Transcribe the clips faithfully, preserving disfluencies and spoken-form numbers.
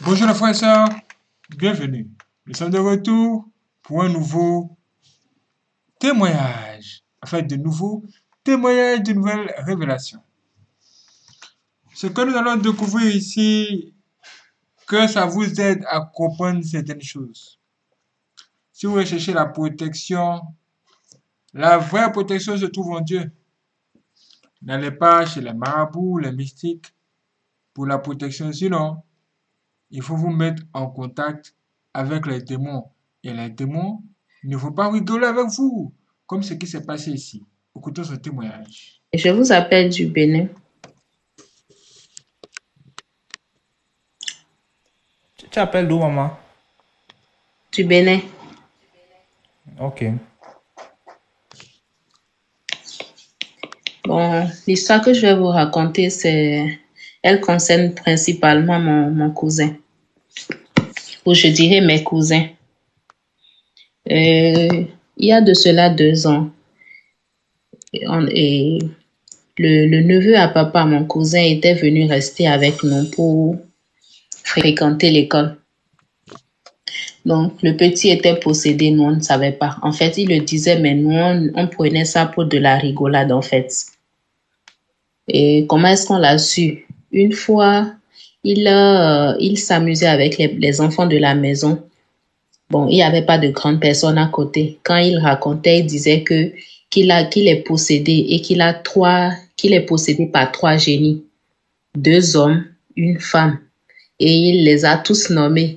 Bonjour les frères et sœurs, bienvenue. Nous sommes de retour pour un nouveau témoignage, en fait de nouveaux témoignages, de nouvelles révélations. Ce que nous allons découvrir ici, que ça vous aide à comprendre certaines choses. Si vous recherchez la protection, la vraie protection se trouve en Dieu. N'allez pas chez les marabouts, les mystiques pour la protection, sinon il faut vous mettre en contact avec les démons. Et les démons, il ne faut pas rigoler avec vous, comme ce qui s'est passé ici. Écoutons ce témoignage. Je vous appelle du Bénin. Tu tu appelles d'où, maman? Du Bénin. Ok. Bon, l'histoire que je vais vous raconter, c'est, elle concerne principalement mon, mon cousin. Ou je dirais mes cousins. Euh, il y a de cela deux ans. Et, on- et le, le neveu à papa, mon cousin, était venu rester avec nous pour fréquenter l'école. Donc, le petit était possédé, nous, on ne savait pas. En fait, il le disait, mais nous, on, on prenait ça pour de la rigolade, en fait. Et comment est-ce qu'on l'a su? Une fois, il, euh, il s'amusait avec les, les enfants de la maison. Bon, il n'y avait pas de grandes personnes à côté. Quand il racontait, il disait que qu'il a qu'il est possédé et qu'il a trois, qu'il est possédé par trois génies, deux hommes, une femme. Et il les a tous nommés.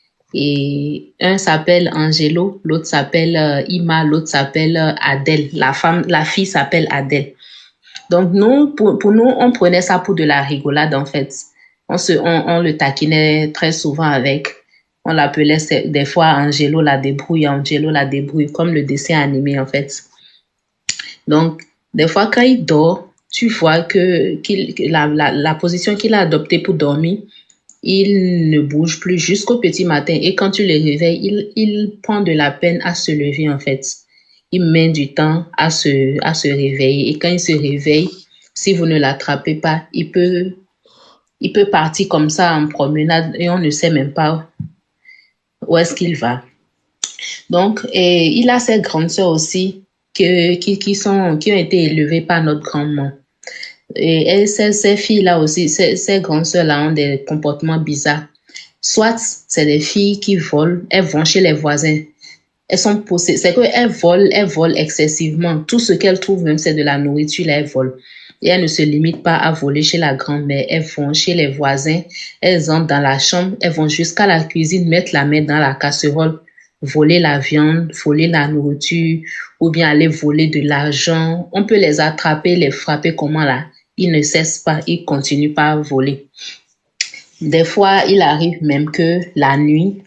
Et un s'appelle Angelo, l'autre s'appelle euh, Ima, l'autre s'appelle euh, Adèle. La femme, la fille s'appelle Adèle. Donc, nous, pour, pour nous, on prenait ça pour de la rigolade, en fait. On se, on, on le taquinait très souvent avec. On l'appelait c'est- des fois Angelo la débrouille, Angelo la débrouille, comme le dessin animé, en fait. Donc, des fois, quand il dort, tu vois que, qu'il, que la, la, la position qu'il a adoptée pour dormir, il ne bouge plus jusqu'au petit matin. Et quand tu le réveilles, il, il prend de la peine à se lever, en fait. Il met du temps à se, à se réveiller. Et quand il se réveille, si vous ne l'attrapez pas, il peut, il peut partir comme ça en promenade et on ne sait même pas où est-ce qu'il va. Donc, et il a ses grandes sœurs aussi que, qui, qui sont, qui ont été élevées par notre grand-mère. Et elle, ces, ces filles-là aussi, ces, ces grandes sœurs-là ont des comportements bizarres. Soit c'est des filles qui volent, elles vont chez les voisins. Elles sont possédées. C'est qu'elles volent, elles volent excessivement. Tout ce qu'elles trouvent, même c'est de la nourriture, là, elles volent. Et elles ne se limitent pas à voler chez la grand-mère. Elles vont chez les voisins, elles entrent dans la chambre, elles vont jusqu'à la cuisine, mettre la main dans la casserole, voler la viande, voler la nourriture, ou bien aller voler de l'argent. On peut les attraper, les frapper comment là. Ils ne cessent pas, ils continuent pas à voler. Des fois, il arrive même que la nuit,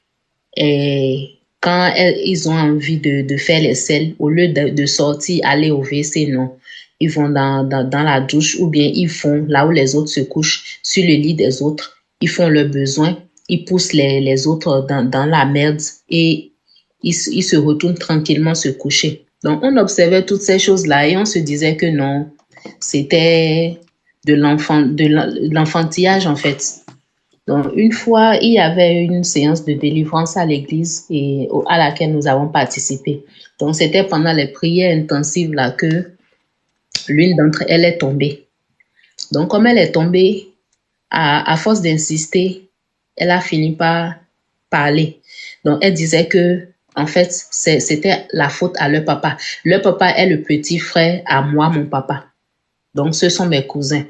et quand elles- ils ont envie de, de faire les selles, au lieu de, de sortir, aller au W C, non. Ils vont dans, dans, dans la douche ou bien ils font là où les autres se couchent, sur le lit des autres. Ils font leurs besoins, ils poussent les, les autres dans, dans la merde et ils, se- ils se retournent tranquillement se coucher. Donc, on observait toutes ces choses-là et on se disait que non, c'était de l'enfant, de l'en- l'enfantillage en fait. Donc, une fois, il y avait une séance de délivrance à l'église et au- à laquelle nous avons participé. Donc, c'était pendant les prières intensives là que l'une d'entre elles est tombée. Donc, comme elle est tombée, à, à force d'insister, elle a fini par parler. Donc, elle disait que, en fait, c'est- c'était la faute à leur papa. Leur papa est le petit frère à moi, mon papa. Donc, ce sont mes cousins.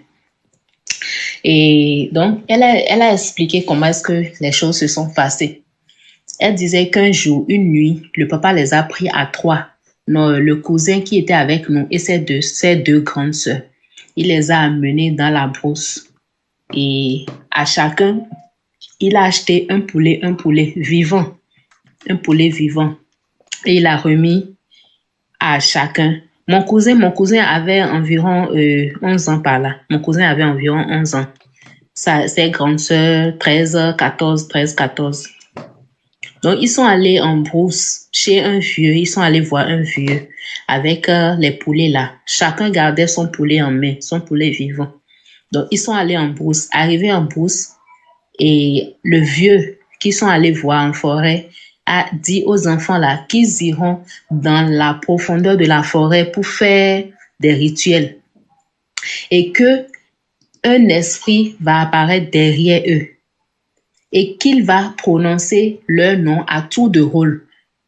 Et donc, elle a, elle a expliqué comment est-ce que les choses se sont passées. Elle disait qu'un jour, une nuit, le papa les a pris à trois. Non, le cousin qui était avec nous et ses deux, ses deux grandes sœurs. Il les a amenés dans la brousse. Et à chacun, il a acheté un poulet, un poulet vivant. Un poulet vivant. Et il a remis à chacun. Mon cousin, mon cousin avait environ euh, onze ans par là. Mon cousin avait environ onze ans. Sa, ses grandes sœurs, treize, quatorze, treize, quatorze. Donc, ils sont allés en brousse chez un vieux. Ils sont allés voir un vieux avec euh, les poulets là. Chacun gardait son poulet en main, son poulet vivant. Donc, ils sont allés en brousse. Arrivés en brousse, Et le vieux qui sont allés voir en forêt a dit aux enfants là qu'ils iront dans la profondeur de la forêt pour faire des rituels. Et que un esprit va apparaître derrière eux et qu'il va prononcer leur nom à tour de rôle.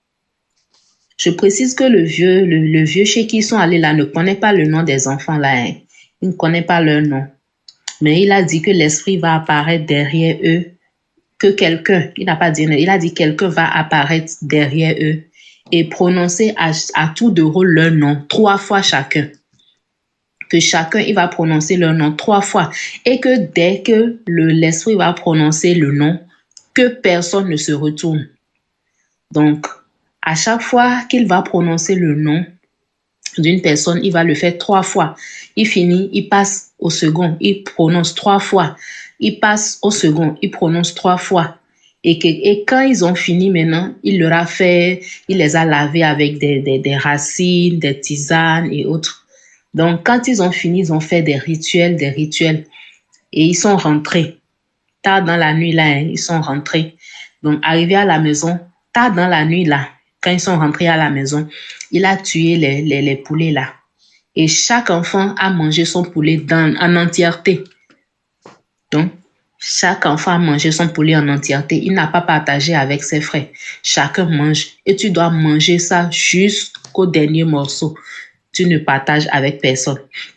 Je précise que le vieux, le, le vieux chez qui ils sont allés là ne connaît pas le nom des enfants là. Hein. Il ne connaît pas leur nom. Mais il a dit que l'esprit va apparaître derrière eux, que quelqu'un, il n'a pas dit, il a dit quelqu'un va apparaître derrière eux et prononcer à, à tour de rôle leur nom, trois fois chacun. Que chacun, il va prononcer leur nom trois fois. Et que dès que le, l'esprit va prononcer le nom, que personne ne se retourne. Donc, à chaque fois qu'il va prononcer le nom d'une personne, il va le faire trois fois. Il finit, il passe au second, il prononce trois fois. Il passe au second, il prononce trois fois. Et, que, et quand ils ont fini maintenant, il leur a fait, il les a lavés avec des, des, des racines, des tisanes et autres. Donc, quand ils ont fini, ils ont fait des rituels, des rituels. Et ils sont rentrés. Tard dans la nuit, là, hein, ils sont rentrés. Donc, arrivés à la maison, tard dans la nuit, là, quand ils sont rentrés à la maison, il a tué les, les, les poulets, là. Et chaque enfant a mangé son poulet dans, en entièreté. Donc, chaque enfant a mangé son poulet en entièreté. Il n'a pas partagé avec ses frères. Chacun mange. Et tu dois manger ça jusqu'au dernier morceau. Tu ne partages avec personne.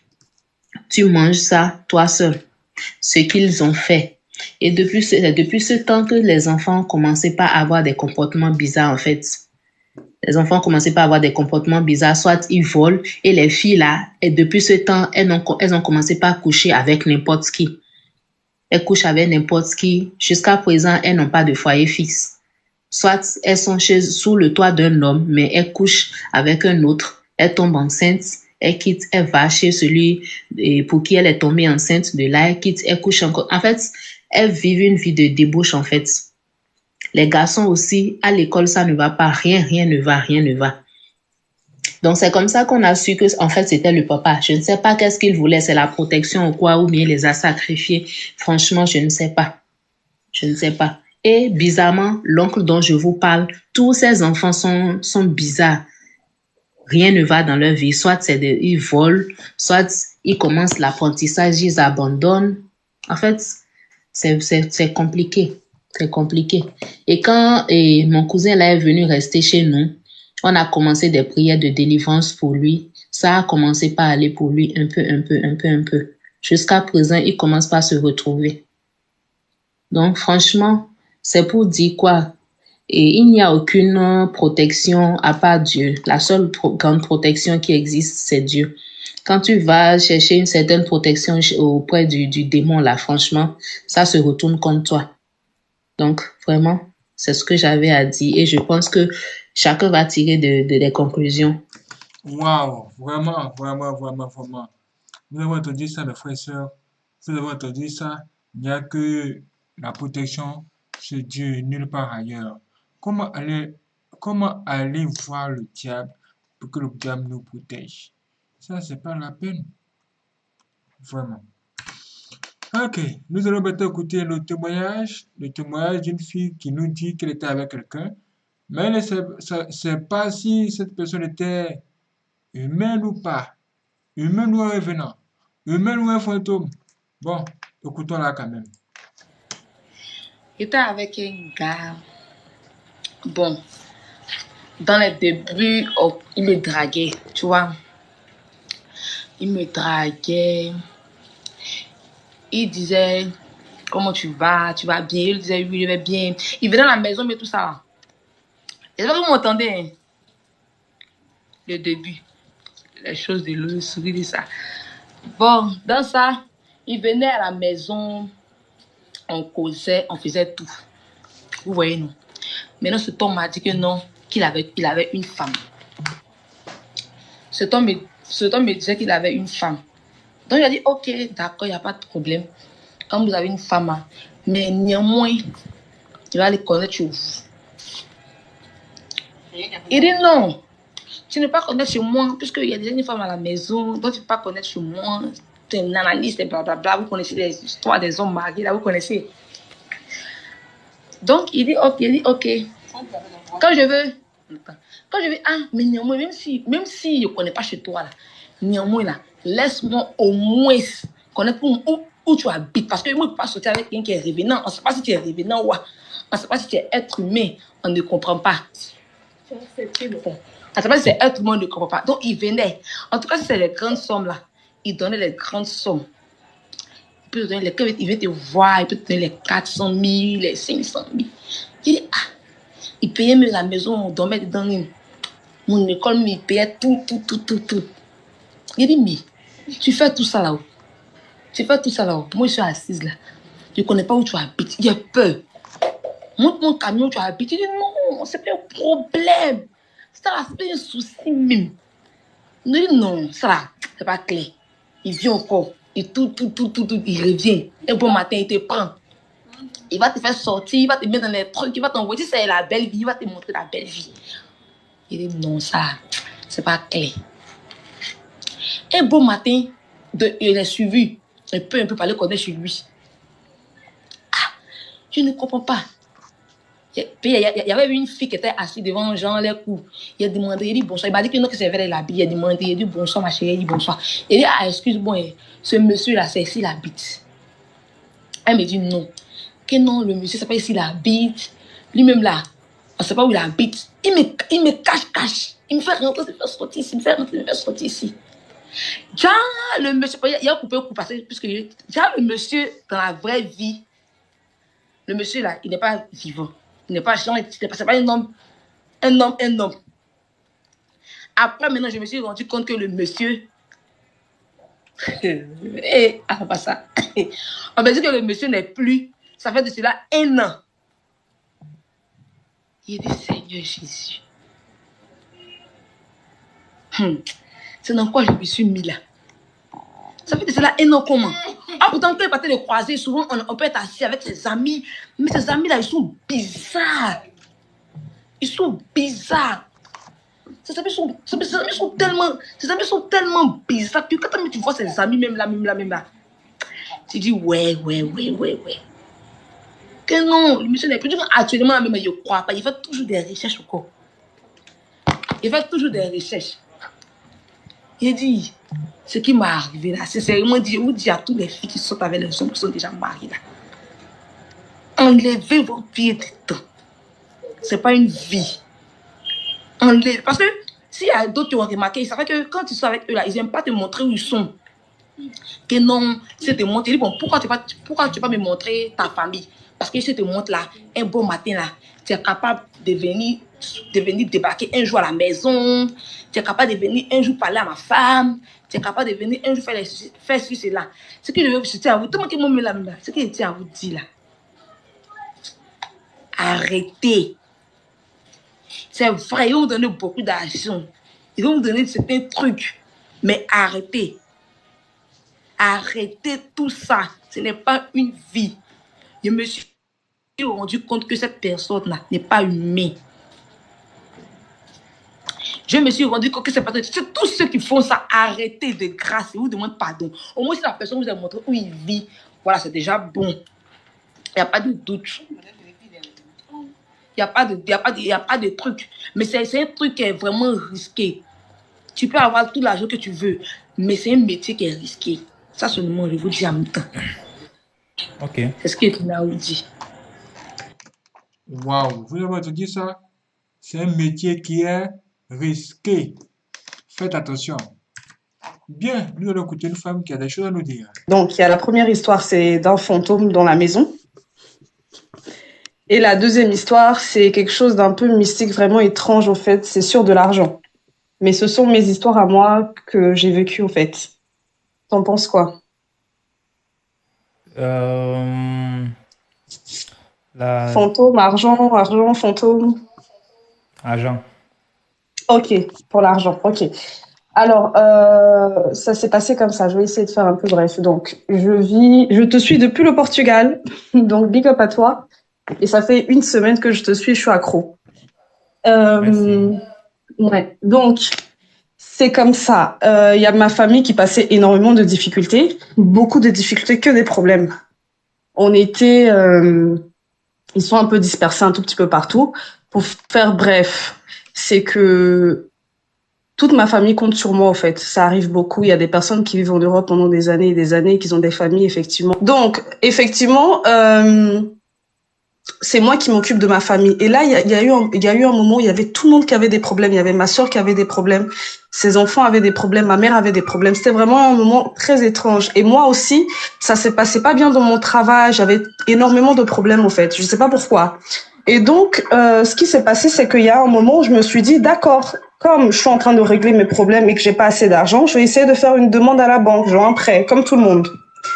Tu manges ça toi seul. Ce qu'ils ont fait. Et depuis ce, depuis ce temps que les enfants ont commencé pas à avoir des comportements bizarres, en fait. Les enfants ont commencé pas à avoir des comportements bizarres. Soit ils volent. Et les filles, là, et depuis ce temps, elles ont, elles ont commencé pas à coucher avec n'importe qui. Elles couchent avec n'importe qui. Jusqu'à présent, elles n'ont pas de foyer fixe. Soit elles sont chez, sous le toit d'un homme, mais elles couchent avec un autre. Elle tombe enceinte, elle quitte, elle va chez celui pour qui elle est tombée enceinte. De là, elle quitte, elle couche encore. En fait, elles vivent une vie de débauche, en fait. Les garçons aussi, à l'école, ça ne va pas. Rien, rien ne va, rien ne va. Donc, c'est comme ça qu'on a su que, en fait, c'était le papa. Je ne sais pas qu'est-ce qu'il voulait. C'est la protection ou quoi, ou bien il les a sacrifiés. Franchement, je ne sais pas. Je ne sais pas. Et bizarrement, l'oncle dont je vous parle, tous ces enfants sont, sont bizarres. Rien ne va dans leur vie. Soit c'est des, ils volent, soit ils commencent l'apprentissage, ils abandonnent. En fait, c'est, c'est, c'est compliqué. C'est compliqué. Et quand et mon cousin là est venu rester chez nous, on a commencé des prières de délivrance pour lui. Ça a commencé par aller pour lui un peu, un peu, un peu, un peu. Jusqu'à présent, il commence pas à se retrouver. Donc, franchement, c'est pour dire quoi? Et il n'y a aucune protection à part Dieu. La seule pro- grande protection qui existe, c'est Dieu. Quand tu vas chercher une certaine protection auprès du, du démon, là, franchement, ça se retourne contre toi. Donc, vraiment, c'est ce que j'avais à dire. Et je pense que chacun va tirer de, de, des conclusions. Waouh, vraiment, vraiment, vraiment, vraiment. Nous avons entendu ça, mes frères et sœurs. Vous avez entendu ça. Il n'y a que la protection chez Dieu, nulle part ailleurs. Comment aller, comment aller voir le diable pour que le diable nous protège? Ça, c'est pas la peine. Vraiment. Ok, nous allons maintenant écouter le témoignage, le témoignage d'une fille qui nous dit qu'elle était avec quelqu'un, mais elle ne sait pas si cette personne était humaine ou pas, humaine ou un revenant, humaine ou un fantôme. Bon, écoutons-la quand même. J'étais avec un gars. Bon, dans les débuts, oh, il me draguait, tu vois. Il me draguait. Il disait, comment tu vas? Tu vas bien? Il disait, oui, je vais bien. Il venait à la maison, mais tout ça. J'espère que vous m'entendez. Hein? Le début. Les choses de l'eau, le sourire, de ça. Bon, dans ça, il venait à la maison, on causait, on faisait tout. Vous voyez, non? Maintenant, cet homme m'a dit que non, qu'il avait, il avait une femme. Cet homme, me, cet homme me disait qu'il avait une femme. Donc, il a dit, ok, d'accord, il n'y a pas de problème. Quand vous avez une femme, hein, mais néanmoins, il va aller connaître chez vous. Il dit non, tu ne peux pas connaître chez moi, puisqu'il y a déjà une femme à la maison, donc tu ne peux pas connaître chez moi. Tu es un analyste, blablabla, vous connaissez les histoires des hommes mariés, là, vous connaissez. Donc, il dit, ok, il dit, ok. Quand je veux, quand je veux, ah, mais néanmoins, même si, même si je ne connais pas chez toi, là, néanmoins, là, laisse-moi au moins connaître où, où, où tu habites. Parce que moi, je ne peux pas sortir avec quelqu'un qui est revenant. On ne sait pas si tu es revenant ou pas. On ne sait pas si tu es être humain. On ne comprend pas. Bon. On ne sait pas si c'est être humain, on ne comprend pas. Donc, il venait. En tout cas, si c'est les grandes sommes, là, il donnait les grandes sommes. Il peut te donner les, il veut te voir, il peut te donner les quatre cent mille, les cinq cent mille. Il dit, ah, il payait même la maison, on dormait dedans. Mon école, il payait tout, tout, tout, tout, tout. Il dit, mais tu fais tout ça là-haut. Tu fais tout ça là-haut. Moi, je suis assise là. Je ne connais pas où tu habites. J'ai peur. Montre mon camion où tu habites. Il dit, non, c'est pas un problème. Ça là, c'est pas un souci même. Il dit, non, ça là, c'est pas clair. Il vient encore. Et tout, tout, tout, tout, tout, il revient. Un bon matin, il te prend. Il va te faire sortir, il va te mettre dans les trucs, il va t'envoyer, c'est la belle vie, il va te montrer la belle vie. Il dit, non, ça, c'est pas clair. Un beau matin, de, il est suivi. Un peu, un peu parler qu'on est chez lui. Ah, je ne comprends pas. Il y, y, y avait une fille qui était assise devant Jean les coups. Il a demandé, il dit bonsoir. Il m'a dit que non, que c'est vrai, il a il a demandé, il a dit bonsoir, ma chérie, il dit bonsoir. Il dit, ah, excuse-moi, ce monsieur-là, c'est ici, il habite. Elle me dit non. Que non, le monsieur, c'est pas ici, il habite. Lui-même là, on ne sait pas où il habite. Il me, il me cache, cache. Il me fait rentrer, il me fait sortir ici, il me fait rentrer, il me fait sortir ici. Déjà, le monsieur, il a coupé, coupé, puisque déjà, le monsieur, dans la vraie vie, le monsieur là, il n'est pas vivant. Il n'est pas, c'est pas, pas un homme, un homme, un homme. Après, maintenant, je me suis rendu compte que le monsieur, et, ah, pas ça. On me dit que le monsieur n'est plus, ça fait de cela un an. Il dit, Seigneur Jésus. Hum. C'est dans quoi je me suis mis là. Ça fait de cela un an comment. Ah, pourtant, quand il partait de croiser, souvent, on, on peut être assis avec ses amis. Mais ses amis là, ils sont bizarres. Ils sont bizarres. Ses amis sont, ses amis sont tellement, ses amis sont tellement bizarres que quand tu vois ses amis, même là, même là, même là, tu dis, ouais, ouais, ouais, ouais, ouais. Que non, le monsieur n'est plus. Actuellement, même, je ne crois pas. Il fait toujours des recherches encore. Il fait toujours des recherches. Il dit, ce qui m'est arrivé là, c'est sérieusement dit, je vous dis à toutes les filles qui sont avec les hommes qui sont déjà mariées là, enlevez vos pieds dedans. Ce n'est pas une vie. Enlevez. Parce que s'il y a d'autres qui ont remarqué, ils savent que quand ils sont avec eux là, ils n'aiment pas te montrer où ils sont. Que non, si te montre, il dit, bon, pourquoi tu ne vas pas me montrer ta famille? Parce que si je te montre là, un beau matin là, tu es capable de venir, de venir débarquer un jour à la maison, tu es capable de venir un jour parler à ma femme, tu es capable de venir un jour faire, les, faire ceci, là. Ce que je veux, je tiens à vous, tout le monde qui m'a là, ce que je tiens à vous dire là. Arrêtez. C'est vrai, ils vont vous donner beaucoup d'argent. Ils vont vous donner certains trucs. Mais arrêtez. Arrêtez tout ça. Ce n'est pas une vie. Je me suis rendu compte que cette personne-là n'est pas humaine. Je me suis rendu compte que c'est pas tous ceux qui font ça, arrêtez de grâce et vous demandez pardon. Au moins, si la personne vous a montré où il vit, voilà, c'est déjà bon. Il n'y a pas de doute. Il n'y a pas de, il y a pas de, il y a pas de truc. Mais c'est un truc qui est vraiment risqué. Tu peux avoir tout l'argent que tu veux, mais c'est un métier qui est risqué. Ça, seulement, je vous dis en même temps. Ok. C'est ce que Naou dit. Waouh, vous avez entendu ça? C'est un métier qui est risqué. Faites attention. Bien, nous allons écouter une femme qui a des choses à nous dire. Donc, il y a la première histoire, c'est d'un fantôme dans la maison. Et la deuxième histoire, c'est quelque chose d'un peu mystique, vraiment étrange, au fait. C'est sur de l'argent. Mais ce sont mes histoires à moi que j'ai vécues, au fait. T'en penses quoi? Euh, la... Fantôme, argent, argent, fantôme. Argent. Ok, pour l'argent, ok. Alors, euh, ça s'est passé comme ça. Je vais essayer de faire un peu bref. Donc, je vis, je te suis depuis le Portugal. Donc, big up à toi. Et ça fait une semaine que je te suis, je suis accro. Euh, Merci. Ouais. Donc, c'est comme ça. Il euh, y a ma famille qui passait énormément de difficultés. Beaucoup de difficultés, que des problèmes. On était... Euh, Ils sont un peu dispersés un tout petit peu partout. Pour faire bref, c'est que toute ma famille compte sur moi, en fait. Ça arrive beaucoup. Il y a des personnes qui vivent en Europe pendant des années et des années, qui ont des familles, effectivement. Donc, effectivement, euh, c'est moi qui m'occupe de ma famille. Et là, il y a, il y a eu un, il y a eu un moment où il y avait tout le monde qui avait des problèmes. Il y avait ma sœur qui avait des problèmes. Ses enfants avaient des problèmes. Ma mère avait des problèmes. C'était vraiment un moment très étrange. Et moi aussi, ça s'est passé pas bien dans mon travail. J'avais énormément de problèmes, en fait. Je sais pas pourquoi. Et donc, euh, ce qui s'est passé, c'est qu'il y a un moment où je me suis dit, d'accord, comme je suis en train de régler mes problèmes et que j'ai pas assez d'argent, je vais essayer de faire une demande à la banque, genre un prêt, comme tout le monde.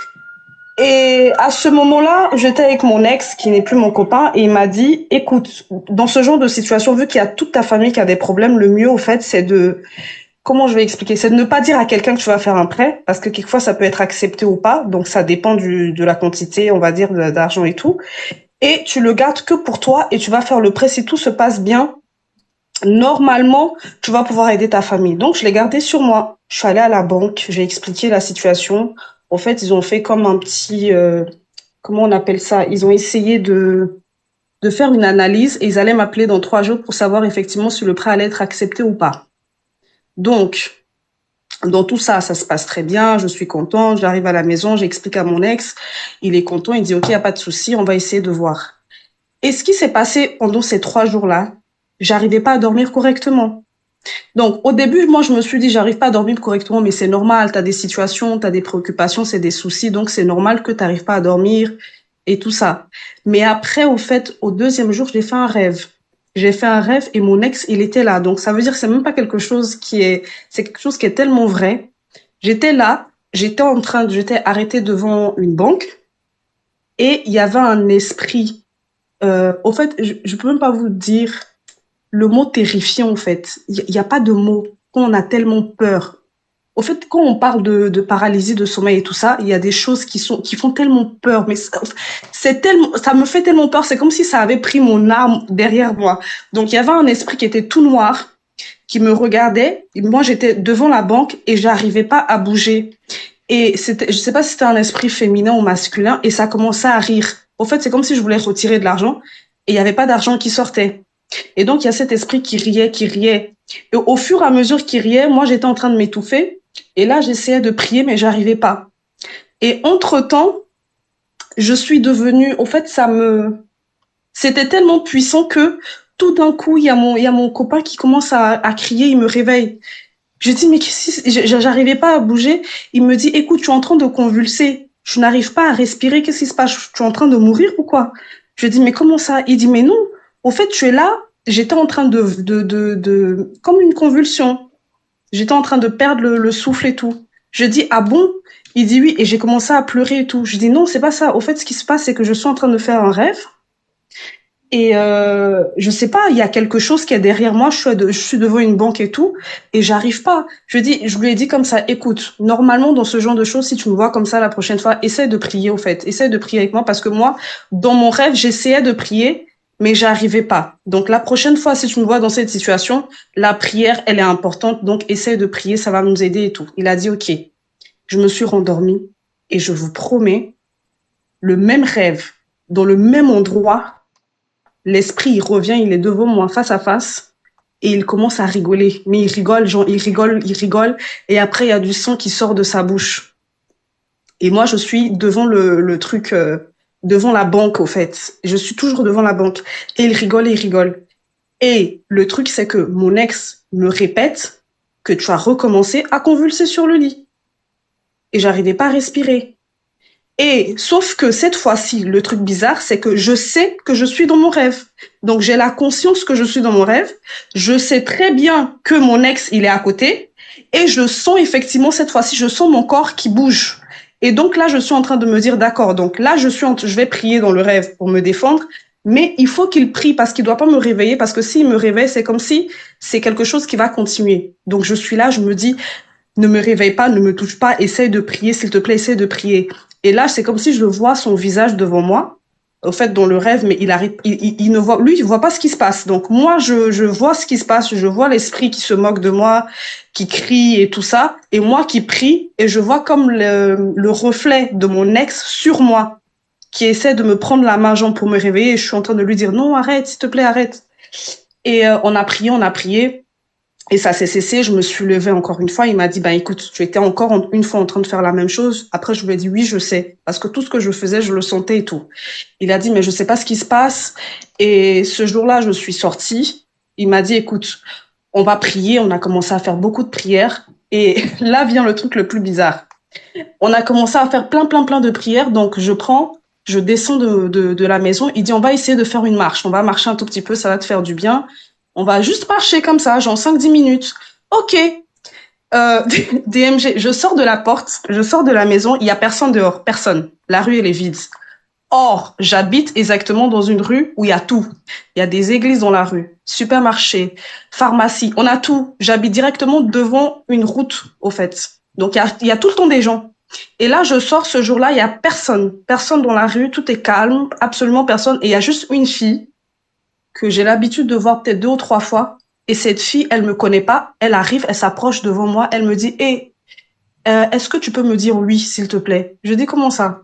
Et à ce moment-là, j'étais avec mon ex, qui n'est plus mon copain, et il m'a dit, écoute, dans ce genre de situation, vu qu'il y a toute ta famille qui a des problèmes, le mieux, au fait, c'est de, comment je vais expliquer, c'est de ne pas dire à quelqu'un que tu vas faire un prêt, parce que quelquefois, ça peut être accepté ou pas, donc ça dépend du, de la quantité, on va dire, d'argent et tout. Et tu le gardes que pour toi, et tu vas faire le prêt si tout se passe bien. Normalement, tu vas pouvoir aider ta famille. Donc, je l'ai gardé sur moi. Je suis allée à la banque, j'ai expliqué la situation. En fait, ils ont fait comme un petit, euh, comment on appelle ça? Ils ont essayé de, de faire une analyse et ils allaient m'appeler dans trois jours pour savoir effectivement si le prêt allait être accepté ou pas. Donc, dans tout ça, ça se passe très bien. Je suis contente. J'arrive à la maison, j'explique à mon ex. Il est content. Il dit, OK, il n'y a pas de souci. On va essayer de voir. Et ce qui s'est passé pendant ces trois jours-là, j'arrivais pas à dormir correctement. Donc, au début, moi, je me suis dit, j'arrive pas à dormir correctement, mais c'est normal. T'as des situations, t'as des préoccupations, c'est des soucis. Donc, c'est normal que t'arrives pas à dormir et tout ça. Mais après, au fait, au deuxième jour, j'ai fait un rêve. J'ai fait un rêve et mon ex, il était là. Donc, ça veut dire que c'est même pas quelque chose qui est, c'est quelque chose qui est tellement vrai. J'étais là, j'étais en train de, j'étais arrêtée devant une banque et il y avait un esprit. Euh, au fait, je, je peux même pas vous dire le mot terrifiant, en fait. Il n'y a pas de mot quand on a tellement peur. Au fait, quand on parle de, de paralysie de sommeil et tout ça, il y a des choses qui sont, qui font tellement peur, mais c'est tellement, ça me fait tellement peur. C'est comme si ça avait pris mon âme derrière moi. Donc, il y avait un esprit qui était tout noir, qui me regardait. Et moi, j'étais devant la banque et j'arrivais pas à bouger. Et c'était, je sais pas si c'était un esprit féminin ou masculin, et ça commençait à rire. Au fait, c'est comme si je voulais retirer de l'argent et il y avait pas d'argent qui sortait. Et donc, il y a cet esprit qui riait, qui riait. Et au fur et à mesure qu'il riait, moi, j'étais en train de m'étouffer. Et là, j'essayais de prier, mais j'arrivais pas. Et entre-temps, je suis devenue, au fait, ça me, c'était tellement puissant que tout d'un coup, il y a mon, il y a mon copain qui commence à, à crier, il me réveille. Je dis, mais qu'est-ce que j'arrivais pas à bouger. Il me dit, écoute, tu es en train de convulser. Je n'arrive pas à respirer. Qu'est-ce qui se passe? Tu es en train de mourir ou quoi? Je dis, mais comment ça? Il dit, mais non. Au fait, tu es là. J'étais en train de, de, de, de, comme une convulsion. J'étais en train de perdre le, le souffle et tout. Je dis, ah bon? Il dit oui. Et j'ai commencé à pleurer et tout. Je dis, non, c'est pas ça. Au fait, ce qui se passe, c'est que je suis en train de faire un rêve. Et euh, je sais pas, il y a quelque chose qui est derrière moi. Je suis, de, je suis devant une banque et tout, et j'arrive pas. Je dis, je lui ai dit comme ça, écoute, normalement dans ce genre de choses, si tu me vois comme ça la prochaine fois, essaie de prier au fait, essaie de prier avec moi parce que moi, dans mon rêve, j'essayais de prier, mais j'arrivais pas. Donc la prochaine fois, si tu me vois dans cette situation, la prière, elle est importante, donc essaie de prier, ça va nous aider et tout. Il a dit ok. Je me suis rendormie et je vous promets, le même rêve, dans le même endroit. L'esprit, il revient, il est devant moi, face à face, et il commence à rigoler. Mais il rigole, genre, il rigole, il rigole, et après, il y a du sang qui sort de sa bouche. Et moi, je suis devant le, le truc, euh, devant la banque, au fait. Je suis toujours devant la banque. Et il rigole, et il rigole. Et le truc, c'est que mon ex me répète que tu as recommencé à convulser sur le lit. Et j'arrivais pas à respirer. Et sauf que cette fois-ci, le truc bizarre, c'est que je sais que je suis dans mon rêve. Donc j'ai la conscience que je suis dans mon rêve. Je sais très bien que mon ex, il est à côté. Et je sens effectivement, cette fois-ci, je sens mon corps qui bouge. Et donc là, je suis en train de me dire, d'accord, donc là, je suis en, je vais prier dans le rêve pour me défendre. Mais il faut qu'il prie parce qu'il doit pas me réveiller. Parce que s'il me réveille, c'est comme si c'est quelque chose qui va continuer. Donc je suis là, je me dis, ne me réveille pas, ne me touche pas, essaye de prier, s'il te plaît, essaye de prier. Et là, c'est comme si je vois son visage devant moi, au fait, dans le rêve, mais il arrive, il, il, il ne voit, lui, il voit pas ce qui se passe. Donc, moi, je, je vois ce qui se passe, je vois l'esprit qui se moque de moi, qui crie et tout ça, et moi qui prie, et je vois comme le, le reflet de mon ex sur moi. qui essaie de me prendre la main, genre, pour me réveiller. Et je suis en train de lui dire, non, arrête, s'il te plaît, arrête. Et euh, on a prié, on a prié. Et ça s'est cessé. Je me suis levée encore une fois. Il m'a dit, ben écoute, tu étais encore en- une fois en train de faire la même chose. Après, je lui ai dit, oui, je sais. Parce que tout ce que je faisais, je le sentais et tout. Il a dit, mais je sais pas ce qui se passe. Et ce jour-là, je suis sortie. Il m'a dit, écoute, on va prier. On a commencé à faire beaucoup de prières. Et là vient le truc le plus bizarre. On a commencé à faire plein, plein, plein de prières. Donc, je prends, je descends de, de, de la maison. Il dit, on va essayer de faire une marche. On va marcher un tout petit peu. Ça va te faire du bien. On va juste marcher comme ça, genre cinq dix minutes. Ok. Euh, D M G, je sors de la porte, je sors de la maison, il y a personne dehors, personne. La rue, elle est vide. Or, j'habite exactement dans une rue où il y a tout. Il y a des églises dans la rue, supermarché, pharmacie, on a tout. J'habite directement devant une route, au fait. Donc, il y a, il y a tout le temps des gens. Et là, je sors ce jour-là, il y a personne. Personne dans la rue, tout est calme, absolument personne. Et il y a juste une fille que j'ai l'habitude de voir peut-être deux ou trois fois. Et cette fille, elle me connaît pas. Elle arrive, elle s'approche devant moi. Elle me dit, hé, euh, est-ce que tu peux me dire oui, s'il te plaît? Je dis, comment ça?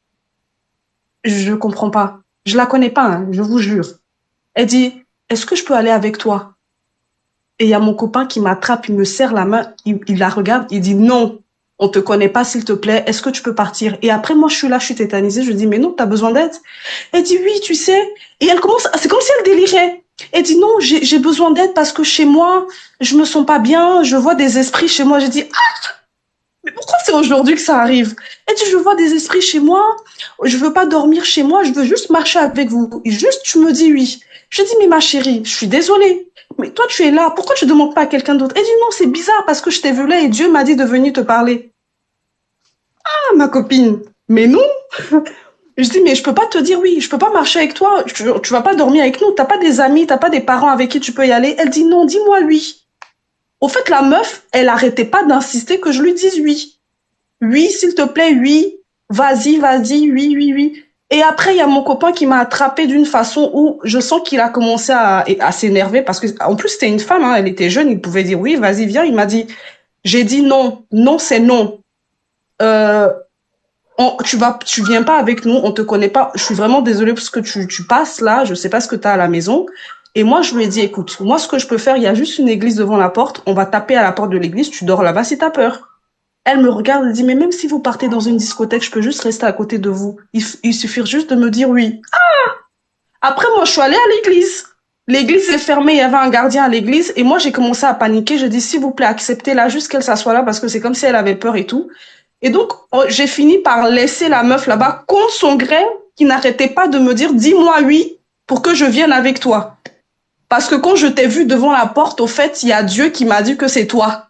Je comprends pas. Je la connais pas, hein, je vous jure. Elle dit, est-ce que je peux aller avec toi? Et il y a mon copain qui m'attrape, il me serre la main, il, il la regarde, il dit, non, on te connaît pas, s'il te plaît. Est-ce que tu peux partir? Et après, moi, je suis là, je suis tétanisée. Je dis, mais non, t'as besoin d'aide? Elle dit, oui, tu sais. Et elle commence, c'est comme si elle délirait. Elle dit, non, j'ai, j'ai besoin d'aide parce que chez moi, je me sens pas bien, je vois des esprits chez moi. J'ai dit, ah, mais pourquoi c'est aujourd'hui que ça arrive? Elle dit, je vois des esprits chez moi, je veux pas dormir chez moi, je veux juste marcher avec vous. Et juste, tu me dis oui. Je dis, mais ma chérie, je suis désolée. Mais toi, tu es là, pourquoi tu demandes pas à quelqu'un d'autre? Elle dit, non, c'est bizarre parce que je t'ai vu là et Dieu m'a dit de venir te parler. Ah, ma copine, mais non. Je dis, mais je peux pas te dire oui, je peux pas marcher avec toi, tu, tu vas pas dormir avec nous, t'as pas des amis, t'as pas des parents avec qui tu peux y aller. Elle dit, non, dis-moi oui. Au fait, la meuf, elle arrêtait pas d'insister que je lui dise oui. Oui, s'il te plaît, oui. Vas-y, vas-y, oui, oui, oui. Et après, il y a mon copain qui m'a attrapé d'une façon où je sens qu'il a commencé à, à s'énerver parce que, en plus, c'était une femme, hein, elle était jeune, il pouvait dire oui, vas-y, viens. Il m'a dit, j'ai dit non, non, c'est non. Euh, on, tu vas, tu viens pas avec nous, on te connaît pas. Je suis vraiment désolée parce que tu, tu passes là, je sais pas ce que tu as à la maison. Et moi, je lui ai dit, écoute, moi, ce que je peux faire, il y a juste une église devant la porte, on va taper à la porte de l'église, tu dors là-bas si t'as peur. Elle me regarde, elle dit, mais même si vous partez dans une discothèque, je peux juste rester à côté de vous. Il, il suffit juste de me dire oui. Ah! Après, moi, je suis allée à l'église. L'église est fermée, il y avait un gardien à l'église, et moi, j'ai commencé à paniquer. Je dis, s'il vous plaît, acceptez-la, juste qu'elle s'assoie là, parce que c'est comme si elle avait peur et tout. Et donc, oh, j'ai fini par laisser la meuf là-bas, contre son gré, qui n'arrêtait pas de me dire, dis-moi oui, pour que je vienne avec toi. Parce que quand je t'ai vu devant la porte, au fait, il y a Dieu qui m'a dit que c'est toi.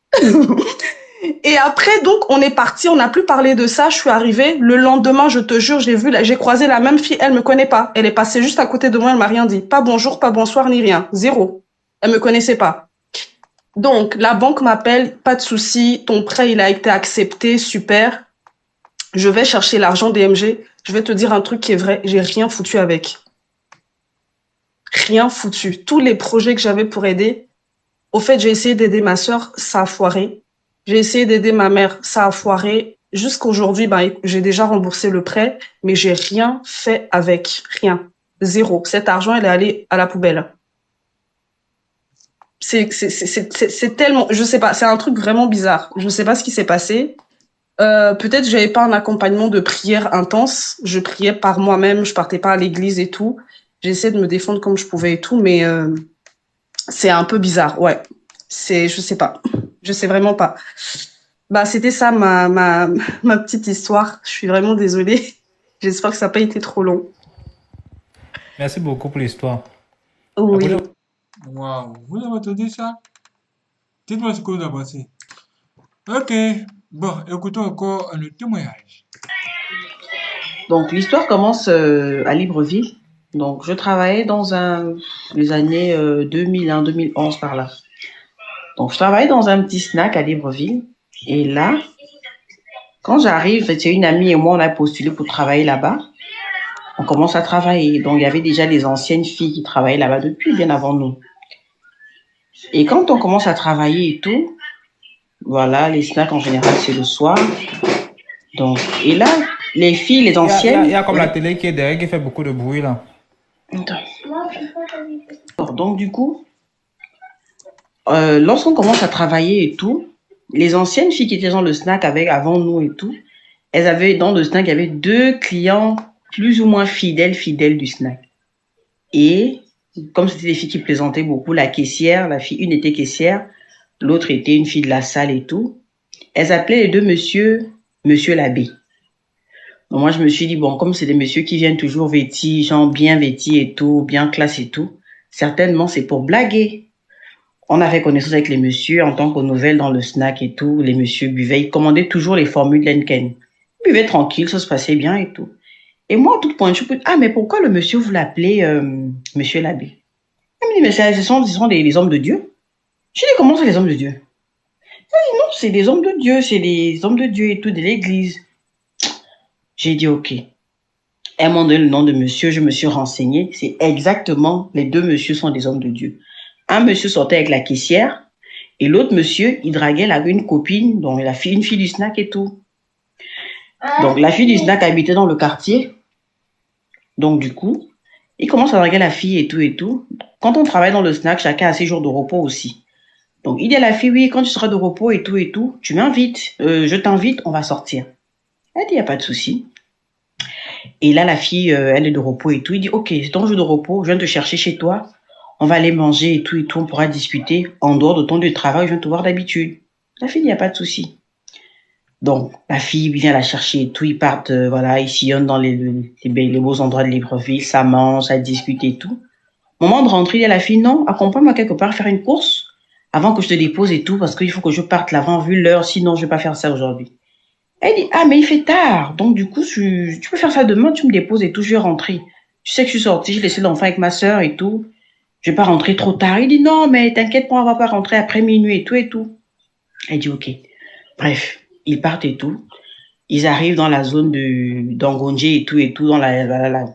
Et après, donc, on est parti, on n'a plus parlé de ça. Je suis arrivée. Le lendemain, je te jure, j'ai vu, j'ai croisé la même fille. Elle me connaît pas. Elle est passée juste à côté de moi. Elle m'a rien dit. Pas bonjour, pas bonsoir, ni rien. Zéro. Elle me connaissait pas. Donc, la banque m'appelle. Pas de souci. Ton prêt, il a été accepté. Super. Je vais chercher l'argent D M G. Je vais te dire un truc qui est vrai. J'ai rien foutu avec. Rien foutu. Tous les projets que j'avais pour aider. Au fait, j'ai essayé d'aider ma sœur. Ça a foiré. J'ai essayé d'aider ma mère, ça a foiré. Jusqu'aujourd'hui, ben, j'ai déjà remboursé le prêt, mais j'ai rien fait avec. Rien. Zéro. Cet argent, il est allé à la poubelle. C'est, c'est, c'est, c'est, c'est tellement, je sais pas, c'est un truc vraiment bizarre. Je sais pas ce qui s'est passé. Euh, peut-être que j'avais pas un accompagnement de prière intense. Je priais par moi-même, je partais pas à l'église et tout. J'ai essayé de me défendre comme je pouvais et tout, mais euh, c'est un peu bizarre, ouais. C'est, je sais pas. Je sais vraiment pas. Bah, c'était ça ma, ma, ma petite histoire. Je suis vraiment désolée. J'espère que ça n'a pas été trop long. Merci beaucoup pour l'histoire. Oui. Waouh, vous avez entendu ça? Dites-moi ce que vous en pensez. Ok, bon, écoutons encore un autre témoignage. Donc, l'histoire commence euh, à Libreville. Donc, je travaillais dans un, les années euh, deux mille, hein, deux mille onze par là. Donc, je travaillais dans un petit snack à Libreville. Et là, quand j'arrive, c'est une amie et moi, on a postulé pour travailler là-bas. On commence à travailler. Donc, il y avait déjà les anciennes filles qui travaillaient là-bas depuis bien avant nous. Et quand on commence à travailler et tout, voilà, les snacks en général, c'est le soir. Donc, et là, les filles, les Il y a, il y a- anciennes. il y a comme la Ouais. télé qui est derrière qui fait beaucoup de bruit là. Attends. Donc, du coup, euh, lorsqu'on commence à travailler et tout, les anciennes filles qui étaient dans le snack avec avant nous et tout, elles avaient dans le snack, il y avait deux clients plus ou moins fidèles, fidèles du snack. Et comme c'était des filles qui plaisantaient beaucoup, la caissière, la fille, une était caissière, l'autre était une fille de la salle et tout. Elles appelaient les deux monsieur, monsieur l'abbé. Donc moi, je me suis dit, bon, comme c'est des messieurs qui viennent toujours vêtis, genre bien vêtis et tout, bien classe et tout, certainement c'est pour blaguer. On avait connaissance avec les messieurs en tant que nouvelles dans le snack et tout. Les messieurs buvaient, ils commandaient toujours les formules Lenken. Ils buvaient tranquille, ça se passait bien et tout. Et moi, à tout point, je me dis, ah, mais pourquoi le monsieur vous l'appelez euh, monsieur l'abbé? Il me dit, mais c'est- ce sont, ce sont des, les hommes de Dieu. Je dis, comment c'est les hommes de Dieu? Il dit, non, c'est des hommes de Dieu, c'est les hommes de Dieu et tout, de l'église. J'ai dit, ok. Elle m'a donné le nom de monsieur, je me suis renseigné. C'est exactement, les deux messieurs sont des hommes de Dieu. Un monsieur sortait avec la caissière et l'autre monsieur, il draguait la, une copine, donc la fille, une fille du snack et tout. Donc la fille du snack habitait dans le quartier. Donc du coup, il commence à draguer la fille et tout et tout. Quand on travaille dans le snack, chacun a ses jours de repos aussi. Donc il dit à la fille, oui, quand tu seras de repos et tout et tout, tu m'invites, euh, je t'invite, on va sortir. Elle dit, il n'y a pas de souci. Et là, la fille, euh, elle est de repos et tout. Il dit, ok, c'est ton jour de repos, je viens te chercher chez toi. On va aller manger et tout et tout, on pourra discuter en dehors de ton lieu de travail, je viens te voir d'habitude. La fille, il n'y a pas de souci. Donc, la fille vient la chercher et tout, ils partent, euh, voilà, ils sillonnent dans les, les, les, les beaux endroits de Libreville, ça mange, ça discute et tout. Au moment de rentrer, il dit à la fille, non, accompagne-moi quelque part faire une course avant que je te dépose et tout, parce qu'il faut que je parte l'avant vu l'heure, sinon je vais pas faire ça aujourd'hui. Elle dit, ah, mais il fait tard, donc du coup, tu, tu peux faire ça demain, tu me déposes et tout, je vais rentrer. Tu sais que je suis sortie, j'ai laissé l'enfant avec ma sœur et tout, je vais pas rentrer trop tard. Il dit, non, mais t'inquiète pas, on va pas rentrer après minuit et tout et tout. Elle dit, ok. Bref, ils partent et tout. Ils arrivent dans la zone de d'Angonjé et tout et tout, dans la, la, la, la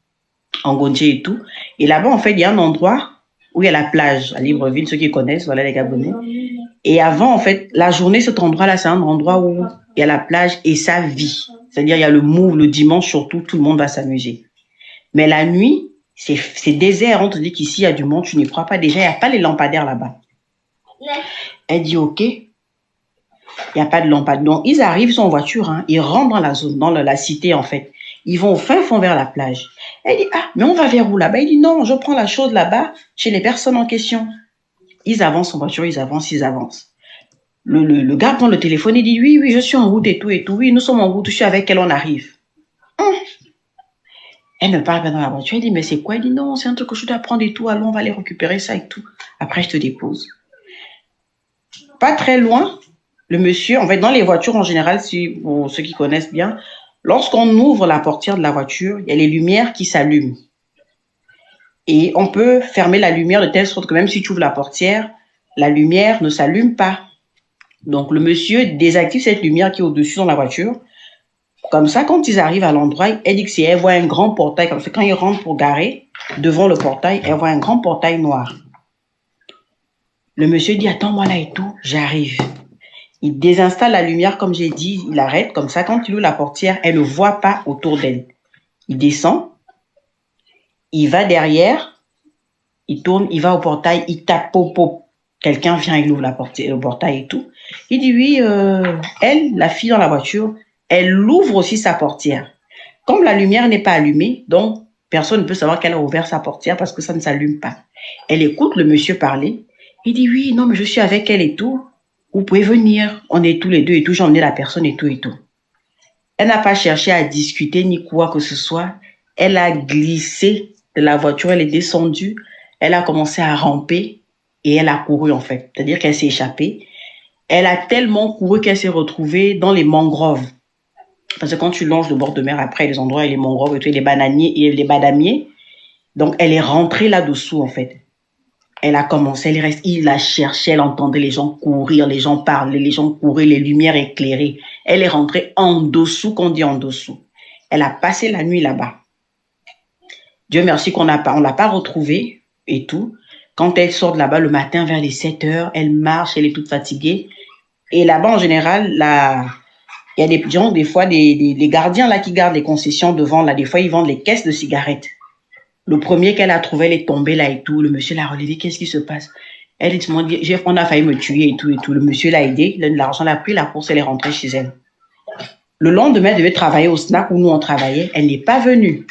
Angonjé et tout. Et là-bas, en fait, il y a un endroit où il y a la plage, à Libreville, ceux qui connaissent, voilà les Gabonais. Et avant, en fait, la journée, cet endroit-là, c'est un endroit où il y a la plage et ça vit. C'est-à-dire, il y a le move, le dimanche surtout, tout le monde va s'amuser. Mais la nuit, c'est c'est désert. On te dit qu'ici, il y a du monde, tu n'y crois pas. Déjà, il n'y a pas les lampadaires là-bas. Elle dit, ok, il n'y a pas de lampadaire. Donc, ils arrivent, ils sont en voiture, hein, ils rentrent dans la zone, dans la, la cité, en fait. Ils vont au fin fond vers la plage. Elle dit, ah, mais on va vers où là-bas? Il dit, non, je prends la chose là-bas, chez les personnes en question. Ils avancent en voiture, ils avancent, ils avancent. Le, le, le gars prend le téléphone et dit, oui, oui, je suis en route et tout et tout. Oui, nous sommes en route, je suis avec elle, on arrive. Hum. Elle ne parle pas dans la voiture. Elle dit, mais c'est quoi? Elle dit, non, c'est un truc que je dois prendre et tout. Allons, on va aller récupérer ça et tout. Après, je te dépose. Pas très loin, le monsieur, en fait, dans les voitures en général, si, pour ceux qui connaissent bien, lorsqu'on ouvre la portière de la voiture, il y a les lumières qui s'allument. Et on peut fermer la lumière de telle sorte que même si tu ouvres la portière, la lumière ne s'allume pas. Donc, le monsieur désactive cette lumière qui est au-dessus dans la voiture. Comme ça, quand ils arrivent à l'endroit, elle dit que c'est, elle voit un grand portail. Comme ça, quand ils rentrent pour garer, devant le portail, elle voit un grand portail noir. Le monsieur dit, attends-moi là et tout, j'arrive. Il désinstalle la lumière, comme j'ai dit, il arrête. Comme ça, quand il ouvre la portière, elle ne voit pas autour d'elle. Il descend, il va derrière, il tourne, il va au portail, il tape, pop, pop. Quelqu'un vient, il ouvre la portière, le portail et tout. Il dit, oui, euh, elle, la fille dans la voiture, elle ouvre aussi sa portière. Comme la lumière n'est pas allumée, donc personne ne peut savoir qu'elle a ouvert sa portière parce que ça ne s'allume pas. Elle écoute le monsieur parler. Il dit, oui, non, mais je suis avec elle et tout. Vous pouvez venir. On est tous les deux et tout. J'ai emmené la personne et tout et tout. Elle n'a pas cherché à discuter ni quoi que ce soit. Elle a glissé de la voiture. Elle est descendue. Elle a commencé à ramper et elle a couru en fait. C'est-à-dire qu'elle s'est échappée. Elle a tellement couru qu'elle s'est retrouvée dans les mangroves. Parce que quand tu longes le bord de mer, après, les endroits, et les mangroves, et les bananiers, et les badamiers. Donc, elle est rentrée là-dessous, en fait. Elle a commencé, elle reste, il la cherchait, elle entendait les gens courir, les gens parler, les gens courir, les lumières éclairées. Elle est rentrée en dessous, qu'on dit en dessous. Elle a passé la nuit là-bas. Dieu merci qu'on n'a pas, on l'a pas retrouvée et tout. Quand elle sort de là-bas le matin vers les sept heures, elle marche, elle est toute fatiguée. Et là-bas, en général, la, Il y a des gens, des fois, des, des, les gardiens là qui gardent les concessions devant, là, des fois, ils vendent les caisses de cigarettes. Le premier qu'elle a trouvé, elle est tombée là et tout. Le monsieur l'a relevé. Qu'est-ce qui se passe? Elle dit, on a failli me tuer et tout et tout. Le monsieur l'a aidé. L'argent l'a pris, la course, elle est rentrée chez elle. Le lendemain, elle devait travailler au snack où nous on travaillait. Elle n'est pas venue.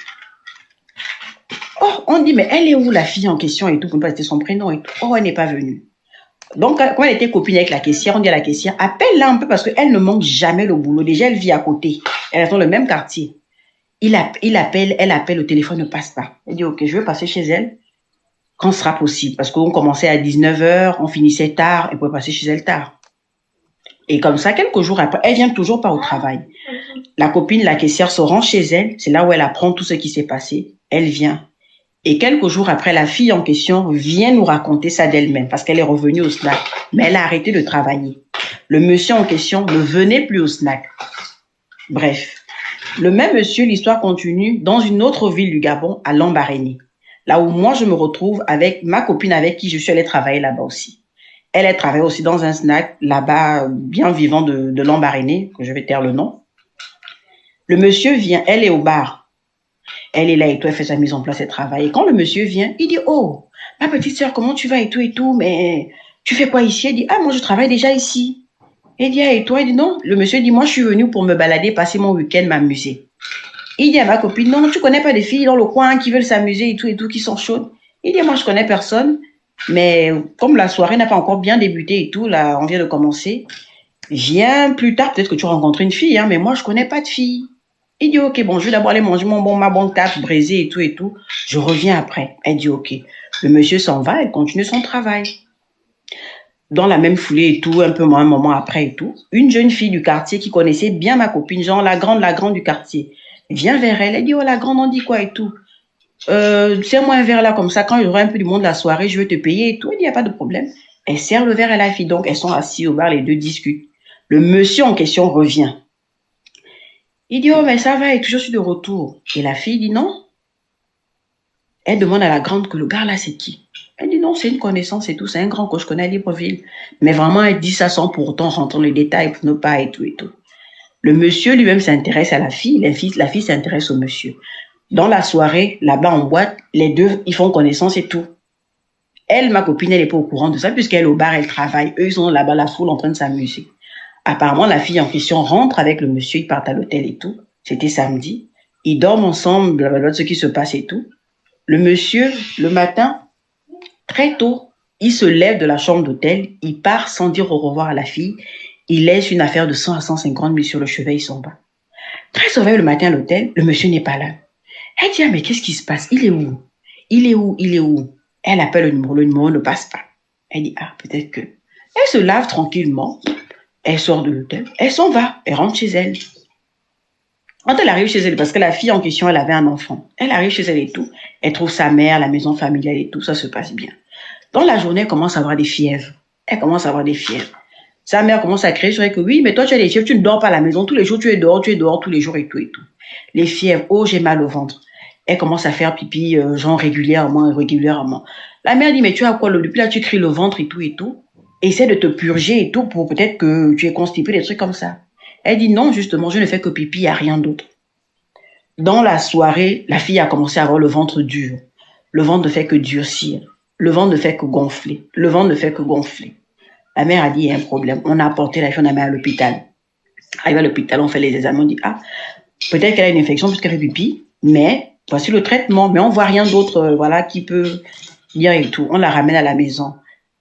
Oh, on dit, mais elle est où la fille en question et tout, pour ne pas citer son prénom et tout. Oh, elle n'est pas venue. Donc, quand elle était copine avec la caissière, on dit à la caissière, appelle-la un peu parce qu'elle ne manque jamais le boulot. Déjà, elle vit à côté. Elle est dans le même quartier. Il, a, il appelle, elle appelle, le téléphone ne passe pas. Elle dit, ok, je vais passer chez elle quand ce sera possible. Parce qu'on commençait à dix-neuf heures, on finissait tard, elle pouvait passer chez elle tard. Et comme ça, quelques jours après, elle vient toujours pas au travail. La copine, la caissière, se rend chez elle. C'est là où elle apprend tout ce qui s'est passé. Elle vient. Et quelques jours après, la fille en question vient nous raconter ça d'elle-même parce qu'elle est revenue au snack. Mais elle a arrêté de travailler. Le monsieur en question ne venait plus au snack. Bref. Le même monsieur, l'histoire continue dans une autre ville du Gabon, à Lambaréné. Là où moi, je me retrouve avec ma copine avec qui je suis allée travailler là-bas aussi. Elle, elle travaille aussi dans un snack là-bas, bien vivant de, de Lambaréné, que je vais taire le nom. Le monsieur vient, elle est au bar. Elle est là et tout, elle fait sa mise en place, elle travaille. Et quand le monsieur vient, il dit, oh, ma petite sœur, comment tu vas et tout et tout, mais tu fais quoi ici? Elle dit, ah, moi, je travaille déjà ici. Elle dit, ah, et toi? Elle dit, non. Le monsieur dit, moi, je suis venu pour me balader, passer mon week-end, m'amuser. Il dit à ma copine, non, tu connais pas des filles dans le coin qui veulent s'amuser et tout et tout, qui sont chaudes? Il dit, moi, je connais personne, mais comme la soirée n'a pas encore bien débuté et tout, là, on vient de commencer, viens plus tard, peut-être que tu rencontres une fille, hein, mais moi, je connais pas de fille. Il dit, ok, bon, je vais d'abord aller manger mon bon, ma bonne tarte braisée et tout et tout. Je reviens après. Elle dit, ok. Le monsieur s'en va, elle continue son travail. Dans la même foulée et tout, un peu moins, un moment après et tout, une jeune fille du quartier qui connaissait bien ma copine, genre la grande, la grande du quartier, vient vers elle. Elle dit, oh, la grande, on dit quoi et tout. Euh, serre-moi un verre là, comme ça, quand il y aura un peu du monde la soirée, je vais te payer et tout. Elle dit, il n'y a pas de problème. Elle sert le verre à la fille. Donc, elles sont assises au bar, les deux discutent. Le monsieur en question revient. Il dit, oh, mais ça va, et toujours je suis de retour. Et la fille dit, non. Elle demande à la grande que le gars là, c'est qui? Elle dit, non, c'est une connaissance et tout, c'est un grand que je connais à Libreville. Mais vraiment, elle dit ça sans pour autant rentrer dans les détails pour ne pas et tout et tout. Le monsieur lui-même s'intéresse à la fille, la fille, la fille s'intéresse au monsieur. Dans la soirée, là-bas en boîte, les deux, ils font connaissance et tout. Elle, ma copine, elle n'est pas au courant de ça, puisqu'elle est au bar, elle travaille. Eux, ils sont là-bas, la foule, en train de s'amuser. Apparemment, la fille en question rentre avec le monsieur, ils partent à l'hôtel et tout. C'était samedi. Ils dorment ensemble, blablabla, ce qui se passe et tout. Le monsieur, le matin, très tôt, il se lève de la chambre d'hôtel, il part sans dire au revoir à la fille. Il laisse une affaire de cent à cent cinquante mille sur le chevet, il s'en va. Quand il se réveille le matin à l'hôtel, le monsieur n'est pas là. Elle dit, ah, mais qu'est-ce qui se passe? Il est où? Il est où? Il est où? Elle appelle le numéro, le numéro ne passe pas. Elle dit, ah, peut-être que... Elle se lave tranquillement. Elle sort de l'hôtel, elle s'en va, elle rentre chez elle. Quand elle arrive chez elle, parce que la fille en question, elle avait un enfant, elle arrive chez elle et tout, elle trouve sa mère, la maison familiale et tout, ça se passe bien. Dans la journée, elle commence à avoir des fièvres. Elle commence à avoir des fièvres. Sa mère commence à crier sur elle que oui, mais toi tu as des fièvres, tu ne dors pas à la maison, tous les jours tu es dehors, tu es dehors tous les jours et tout et tout. Les fièvres, oh j'ai mal au ventre. Elle commence à faire pipi, euh, genre régulièrement, régulièrement. La mère dit, mais tu as quoi, depuis là tu cries le ventre et tout et tout. Essaie de te purger et tout pour peut-être que tu es constipé, des trucs comme ça. Elle dit non, justement, je ne fais que pipi, il n'y a rien d'autre. Dans la soirée, la fille a commencé à avoir le ventre dur. Le ventre ne fait que durcir. Le ventre ne fait que gonfler. Le ventre ne fait que gonfler. La mère a dit, il y a un problème. On a apporté la fille, on a mis à l'hôpital. Arrivé à l'hôpital, on fait les examens, on dit, ah, peut-être qu'elle a une infection puisqu'elle fait pipi, mais voici le traitement. Mais on ne voit rien d'autre, euh, voilà, qui peut dire et tout. On la ramène à la maison.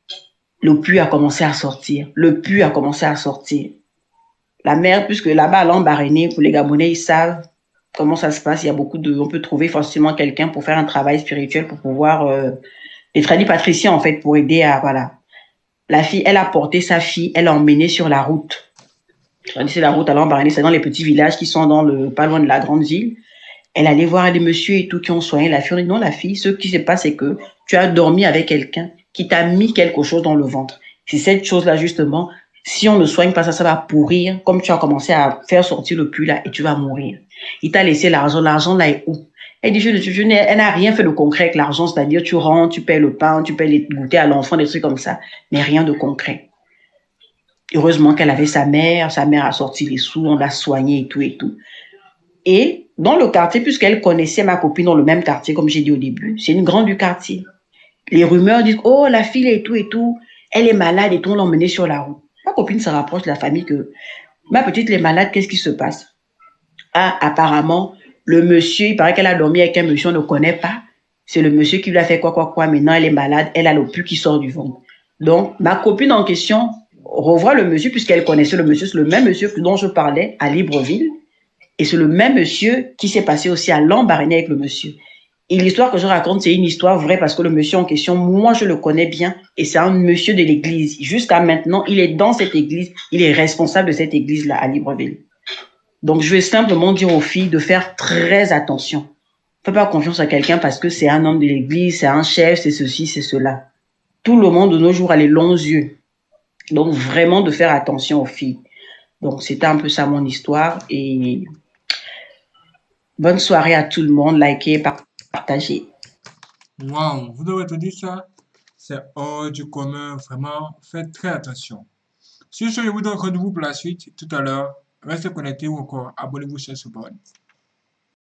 Le pus a commencé à sortir. Le pus a commencé à sortir. La mère, puisque là-bas, à Lambaréné, pour les Gabonais, ils savent comment ça se passe. Il y a beaucoup de... On peut trouver facilement quelqu'un pour faire un travail spirituel, pour pouvoir... Euh, les tradipatriciens, en fait, pour aider à... Voilà. La fille, elle a porté sa fille, elle l'a emmenée sur la route. C'est la route à Lambaréné, c'est dans les petits villages qui sont dans le, pas loin de la grande ville. Elle allait voir des messieurs et tout qui ont soigné la fille. On dit non, la fille, ce qui se passe, c'est que tu as dormi avec quelqu'un qui t'a mis quelque chose dans le ventre. C'est cette chose-là, justement, si on ne soigne pas ça, ça va pourrir, comme tu as commencé à faire sortir le pus là, et tu vas mourir. Il t'a laissé l'argent, l'argent là est où? Elle dit, je, je, je elle n'a rien fait de concret avec l'argent, c'est-à-dire tu rentres, tu payes le pain, tu payes les goûters à l'enfant, des trucs comme ça, mais rien de concret. Heureusement qu'elle avait sa mère, sa mère a sorti les sous, on l'a soignée et tout et tout. Et dans le quartier, puisqu'elle connaissait ma copine dans le même quartier, comme j'ai dit au début, c'est une grande du quartier. Les rumeurs disent, oh, la fille et tout et tout, elle est malade et tout, on l'a emmenée sur la route. Ma copine se rapproche de la famille que, ma petite, elle est malade, qu'est-ce qui se passe? Ah, apparemment, le monsieur, il paraît qu'elle a dormi avec un monsieur, on ne connaît pas. C'est le monsieur qui lui a fait quoi, quoi, quoi. Maintenant, elle est malade, elle a le pus qui sort du ventre. Donc, ma copine en question revoit le monsieur, puisqu'elle connaissait le monsieur, c'est le même monsieur dont je parlais à Libreville. Et c'est le même monsieur qui s'est passé aussi à Lambaréné avec le monsieur. Et l'histoire que je raconte, c'est une histoire vraie parce que le monsieur en question, moi, je le connais bien. Et c'est un monsieur de l'église. Jusqu'à maintenant, il est dans cette église. Il est responsable de cette église-là à Libreville. Donc, je vais simplement dire aux filles de faire très attention. Fais pas confiance à quelqu'un parce que c'est un homme de l'église, c'est un chef, c'est ceci, c'est cela. Tout le monde de nos jours a les longs yeux. Donc, vraiment de faire attention aux filles. Donc, c'était un peu ça mon histoire. Et bonne soirée à tout le monde. Likez, partagez. Waouh, vous devez te dire ça. C'est hors du commun, vraiment. Faites très attention. Sur ce, je vous donne rendez-vous pour la suite tout à l'heure. Restez connectés ou encore abonnez-vous sur ce podcast.